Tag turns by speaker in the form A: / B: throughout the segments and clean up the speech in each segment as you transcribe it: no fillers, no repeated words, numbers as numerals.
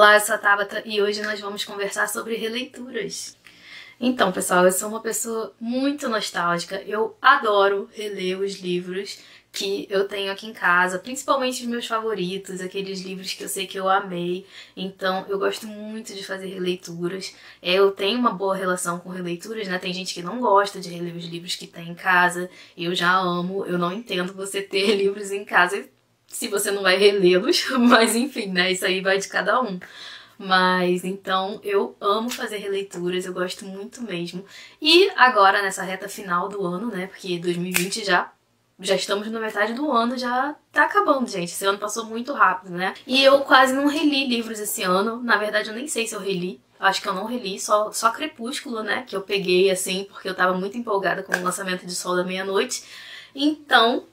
A: Olá, eu sou a Tabata e hoje nós vamos conversar sobre releituras. Então, pessoal, eu sou uma pessoa muito nostálgica. Eu adoro reler os livros que eu tenho aqui em casa, principalmente os meus favoritos, aqueles livros que eu sei que eu amei. Então, eu gosto muito de fazer releituras. Eu tenho uma boa relação com releituras, né? Tem gente que não gosta de reler os livros que tem em casa. Eu já amo, eu não entendo você ter livros em casa se você não vai relê-los, mas enfim, né? Isso aí vai de cada um. Mas então eu amo fazer releituras, eu gosto muito mesmo. E agora nessa reta final do ano, né? Porque 2020 já estamos na metade do ano, já tá acabando, gente. Esse ano passou muito rápido, né? E eu quase não reli livros esse ano. Na verdade, eu nem sei se eu reli. Acho que eu não reli, só Crepúsculo, né? Que eu peguei assim, porque eu tava muito empolgada com o lançamento de Sol da Meia-Noite. Então,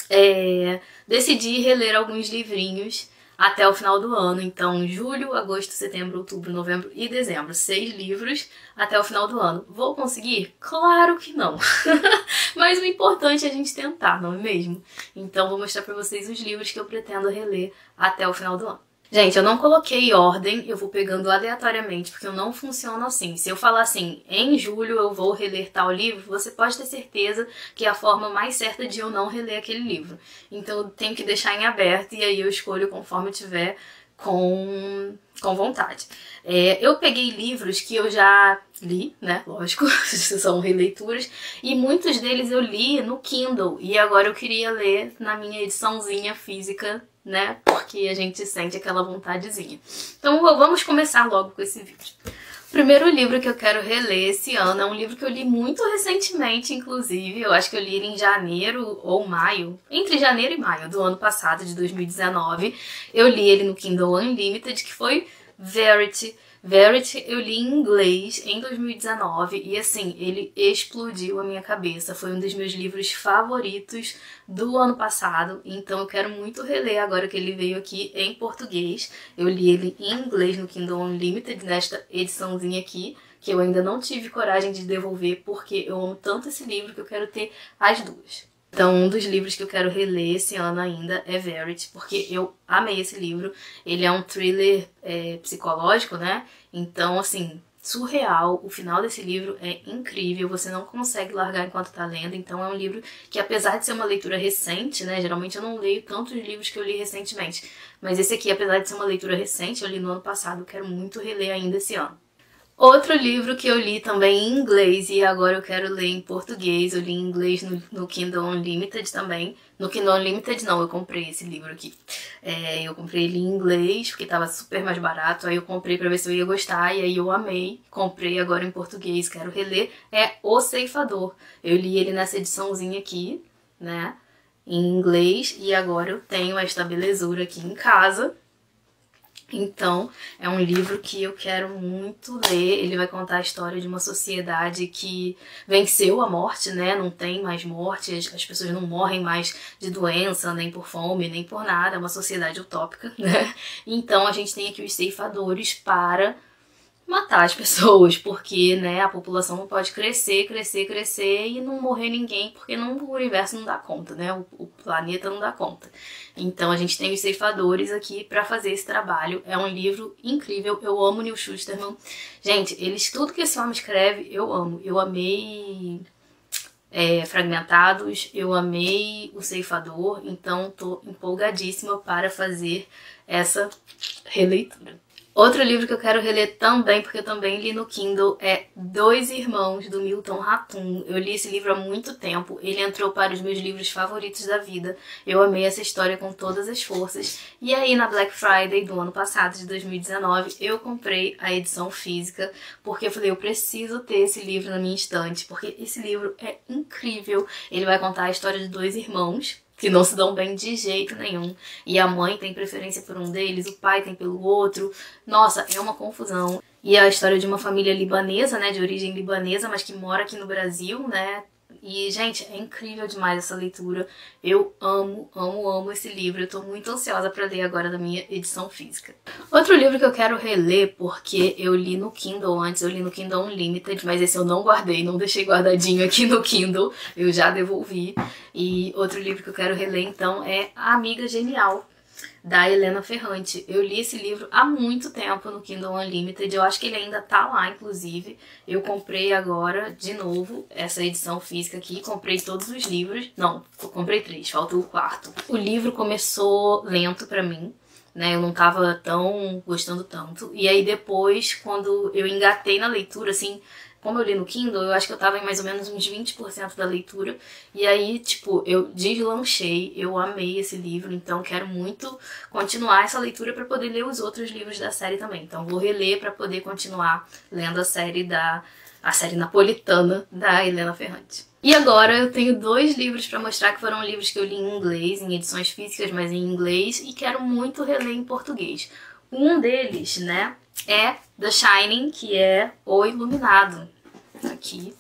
A: decidi reler alguns livrinhos até o final do ano. Então, julho, agosto, setembro, outubro, novembro e dezembro. 6 livros até o final do ano. Vou conseguir? Claro que não. Mas o importante é a gente tentar, não é mesmo? Então, vou mostrar pra vocês os livros que eu pretendo reler até o final do ano. Gente, eu não coloquei ordem, eu vou pegando aleatoriamente, porque eu não funciono assim. Se eu falar assim, em julho eu vou reler tal livro, você pode ter certeza que é a forma mais certa de eu não reler aquele livro. Então eu tenho que deixar em aberto e aí eu escolho conforme eu tiver com vontade. Eu peguei livros que eu já li, né? Lógico, são releituras, e muitos deles eu li no Kindle, e agora eu queria ler na minha ediçãozinha física, né? Porque a gente sente aquela vontadezinha. Então vamos começar logo com esse vídeo. O primeiro livro que eu quero reler esse ano é um livro que eu li muito recentemente, inclusive. Eu acho que eu li ele em janeiro ou maio. Entre janeiro e maio do ano passado, de 2019. Eu li ele no Kindle Unlimited, que foi Verity. Verity eu li em inglês em 2019 e assim, ele explodiu a minha cabeça. Foi um dos meus livros favoritos do ano passado, então eu quero muito reler agora que ele veio aqui em português. Eu li ele em inglês no Kindle Unlimited, nesta ediçãozinha aqui, que eu ainda não tive coragem de devolver porque eu amo tanto esse livro que eu quero ter as duas. Então, um dos livros que eu quero reler esse ano ainda é Verity, porque eu amei esse livro. Ele é um thriller psicológico, né? Então, assim, surreal. O final desse livro é incrível, você não consegue largar enquanto tá lendo. Então, é um livro que, apesar de ser uma leitura recente, né? Geralmente eu não leio tantos livros que eu li recentemente. Mas esse aqui, apesar de ser uma leitura recente, eu li no ano passado, eu quero muito reler ainda esse ano. Outro livro que eu li também em inglês e agora eu quero ler em português, eu li em inglês no Kindle Unlimited também. No Kindle Unlimited não, eu comprei esse livro aqui. Eu comprei ele em inglês porque tava super mais barato, aí eu comprei pra ver se eu ia gostar e aí eu amei. Comprei agora em português, quero reler. É O Ceifador. Eu li ele nessa ediçãozinha aqui, né, em inglês e agora eu tenho esta belezura aqui em casa. Então, é um livro que eu quero muito ler. Ele vai contar a história de uma sociedade que venceu a morte, né? Não tem mais morte, as pessoas não morrem mais de doença, nem por fome, nem por nada. É uma sociedade utópica, né? Então, a gente tem aqui os ceifadores para matar as pessoas, porque, né, a população não pode crescer e não morrer ninguém, porque o universo não dá conta, né, o planeta não dá conta. Então a gente tem os ceifadores aqui pra fazer esse trabalho. É um livro incrível, eu amo Neil Shusterman. Gente, tudo que esse homem escreve, eu amo. Eu amei Fragmentados, eu amei O Ceifador, então tô empolgadíssima para fazer essa releitura. Outro livro que eu quero reler também, porque eu também li no Kindle, é Dois Irmãos, do Milton Ratum. Eu li esse livro há muito tempo, ele entrou para os meus livros favoritos da vida. Eu amei essa história com todas as forças. E aí, na Black Friday do ano passado, de 2019, eu comprei a edição física, porque eu falei, eu preciso ter esse livro na minha estante, porque esse livro é incrível. Ele vai contar a história de dois irmãos que não se dão bem de jeito nenhum. E a mãe tem preferência por um deles, o pai tem pelo outro. Nossa, é uma confusão. E é a história de uma família libanesa, né, de origem libanesa, mas que mora aqui no Brasil, né. E, gente, é incrível demais essa leitura. Eu amo, amo, amo esse livro. Eu tô muito ansiosa pra ler agora da minha edição física. Outro livro que eu quero reler, porque eu li no Kindle antes, eu li no Kindle Unlimited, mas esse eu não guardei, não deixei guardadinho aqui no Kindle, eu já devolvi. E outro livro que eu quero reler, então, é A Amiga Genial, da Helena Ferrante. Eu li esse livro há muito tempo no Kindle Unlimited, eu acho que ele ainda tá lá, inclusive. Eu comprei agora, de novo, essa edição física aqui, comprei todos os livros. Não, eu comprei 3, falta o 4º. O livro começou lento pra mim, né? Eu não tava gostando tanto. E aí depois, quando eu engatei na leitura, assim, como eu li no Kindle, eu acho que eu tava em mais ou menos uns 20% da leitura. E aí, tipo, eu deslanchei, eu amei esse livro, então quero muito continuar essa leitura para poder ler os outros livros da série também. Então vou reler para poder continuar lendo a série napolitana da Helena Ferrante. E agora eu tenho 2 livros para mostrar que foram livros que eu li em inglês, em edições físicas, mas em inglês, e quero muito reler em português. Um deles, né, é The Shining, que é O Iluminado. Aqui.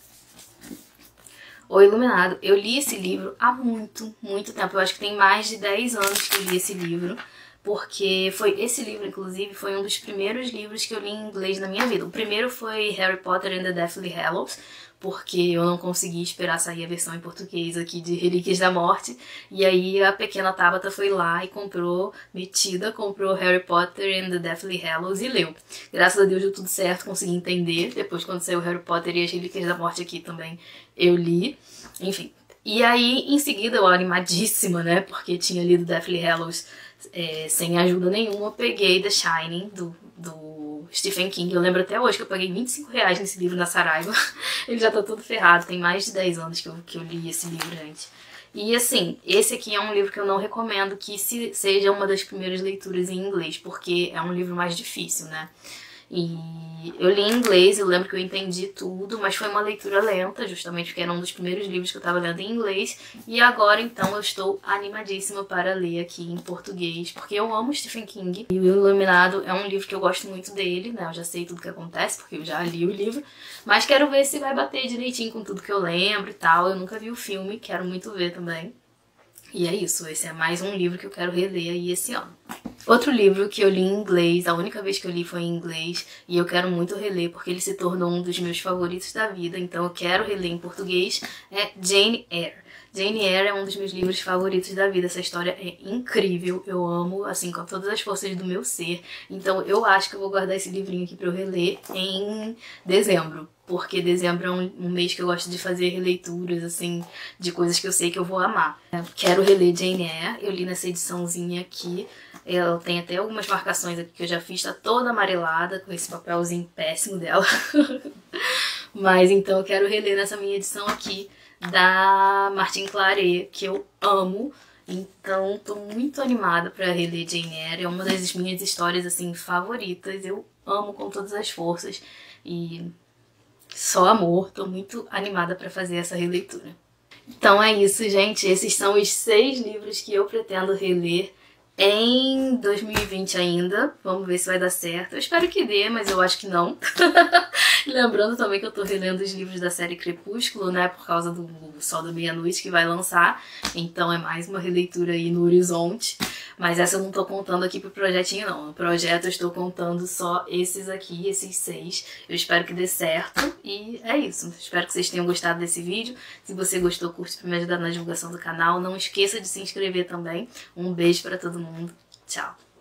A: O Iluminado. Eu li esse livro há muito, muito tempo. Eu acho que tem mais de 10 anos que eu li esse livro. Porque esse livro, inclusive, foi um dos primeiros livros que eu li em inglês na minha vida. O primeiro foi Harry Potter and the Deathly Hallows, porque eu não consegui esperar sair a versão em português aqui de Relíquias da Morte. E aí a pequena Tabata foi lá e comprou Harry Potter and the Deathly Hallows e leu. Graças a Deus deu tudo certo, consegui entender. Depois, quando saiu Harry Potter e as Relíquias da Morte aqui também, eu li. Enfim. E aí, em seguida, eu animadíssima, né, porque tinha lido Deathly Hallows sem ajuda nenhuma, eu peguei The Shining, do Stephen King. Eu lembro até hoje que eu paguei R$25 nesse livro na Saraiva. Ele já tá todo ferrado, tem mais de 10 anos que eu li esse livro, gente. E assim, esse aqui é um livro que eu não recomendo que seja uma das primeiras leituras em inglês, porque é um livro mais difícil, né? E eu li em inglês, eu lembro que eu entendi tudo, mas foi uma leitura lenta, justamente porque era um dos primeiros livros que eu tava lendo em inglês. E agora, então, eu estou animadíssima para ler aqui em português, porque eu amo Stephen King. E O Iluminado é um livro que eu gosto muito dele, né? Eu já sei tudo que acontece, porque eu já li o livro. Mas quero ver se vai bater direitinho com tudo que eu lembro e tal. Eu nunca vi o filme, quero muito ver também. E é isso, esse é mais um livro que eu quero reler aí esse ano. Outro livro que eu li em inglês, a única vez que eu li foi em inglês, e eu quero muito reler porque ele se tornou um dos meus favoritos da vida, então eu quero reler em português, é Jane Eyre. Jane Eyre é um dos meus livros favoritos da vida, essa história é incrível, eu amo, assim, com todas as forças do meu ser. Então eu acho que eu vou guardar esse livrinho aqui pra eu reler em dezembro. Porque dezembro é um mês que eu gosto de fazer releituras, assim, de coisas que eu sei que eu vou amar. Quero reler Jane Eyre, eu li nessa ediçãozinha aqui. Ela tem até algumas marcações aqui que eu já fiz, tá toda amarelada, com esse papelzinho péssimo dela. Mas então eu quero reler nessa minha edição aqui, da Martin Claret, que eu amo. Então tô muito animada pra reler Jane Eyre, é uma das minhas histórias, assim, favoritas. Eu amo com todas as forças e só amor, tô muito animada pra fazer essa releitura. Então é isso, gente, esses são os 6 livros que eu pretendo reler em 2020 ainda. Vamos ver se vai dar certo. Eu espero que dê, mas eu acho que não. Lembrando também que eu tô relendo os livros da série Crepúsculo, né? Por causa do Sol da Meia-Noite que vai lançar. Então é mais uma releitura aí no horizonte. Mas essa eu não tô contando aqui pro projetinho, não. No projeto eu estou contando só esses aqui, esses 6. Eu espero que dê certo. E é isso. Espero que vocês tenham gostado desse vídeo. Se você gostou, curte pra me ajudar na divulgação do canal. Não esqueça de se inscrever também. Um beijo pra todo mundo. Tchau.